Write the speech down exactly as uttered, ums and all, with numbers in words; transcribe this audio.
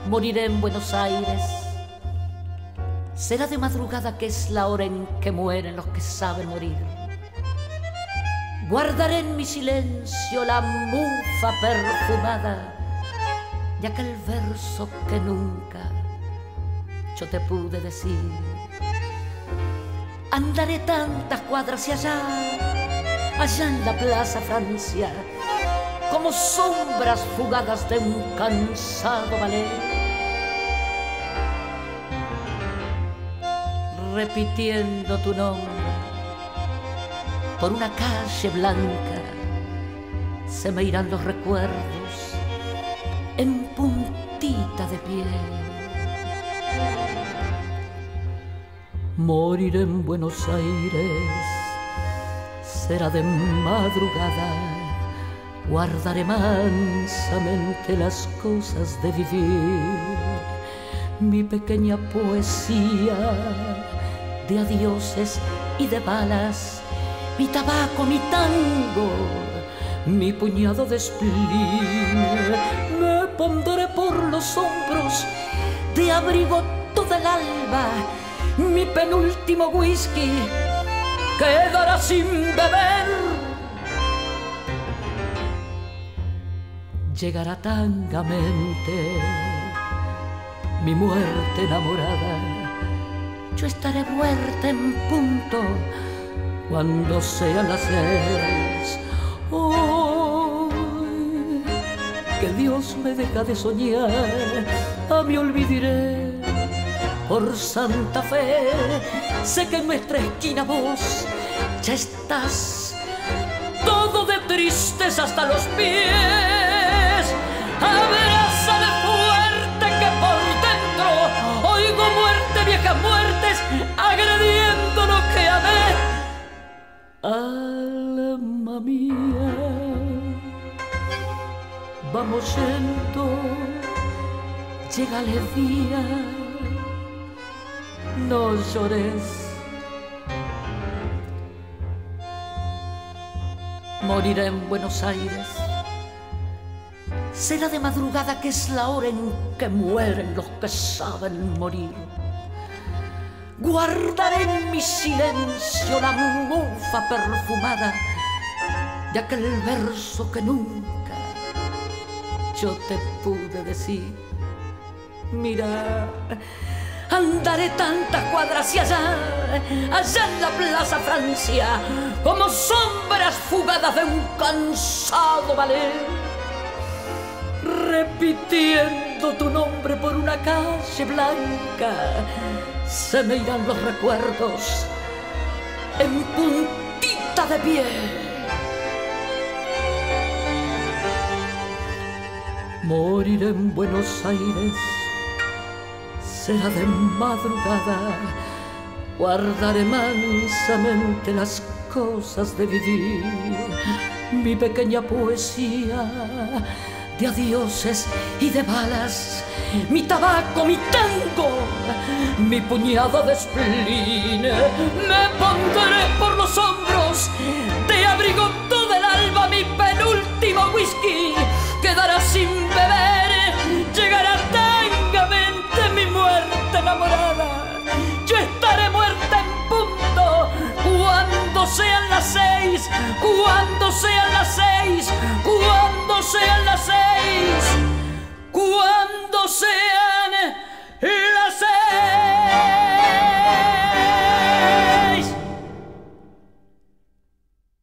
moriré en Buenos Aires. Será de madrugada, que es la hora en que mueren los que saben morir. Guardaré en mi silencio la mufa perfumada de aquel verso que nunca yo te pude decir. Andaré tantas cuadras y allá, allá en la Plaza Francia, como sombras fugadas de un cansado ballet, repitiendo tu nombre por una calle blanca. Se me irán los recuerdos en puntita de pie. Moriré en Buenos Aires, será de madrugada. Guardaré mansamente las cosas de vivir, mi pequeña poesía de adioses y de balas, mi tabaco, mi tango, mi puñado de spleen. Me pondré por los hombros de abrigo toda el alba, mi penúltimo whisky quedará sin beber. Llegará tangamente mi muerte enamorada. Yo estaré muerta en punto cuando sean las seis. Oh, que Dios me deja de soñar, a mí olvidaré por Santa Fe. Sé que en nuestra esquina vos ya estás todo de tristeza hasta los pies. Abrázame fuerte, que por dentro oigo muerte, viejas muertes, agrediendo lo que amé. Alma mía, vamos yendo, llégale día, no llores. Moriré en Buenos Aires, será de madrugada, que es la hora en que mueren los que saben morir. Guardaré en mi silencio la mufa perfumada de aquel verso que nunca yo te pude decir. Mira, andaré tantas cuadras y allá, allá en la Plaza Francia, como sombras fugadas de un cansado ballet, repitiendo tu nombre por una calle blanca. Se me irán los recuerdos en puntita de pie. Moriré en Buenos Aires, será de madrugada. Guardaré mansamente las cosas de vivir, mi pequeña poesía de adioses y de balas, mi tabaco, mi tango, mi puñado de spleen. Me pondré por los hombros de abrigo todo el alba, mi penúltimo whisky quedará sin beber. Llegará tangamente mi muerte enamorada. Yo estaré muerta en punto cuando sean las seis, cuando sean las seis.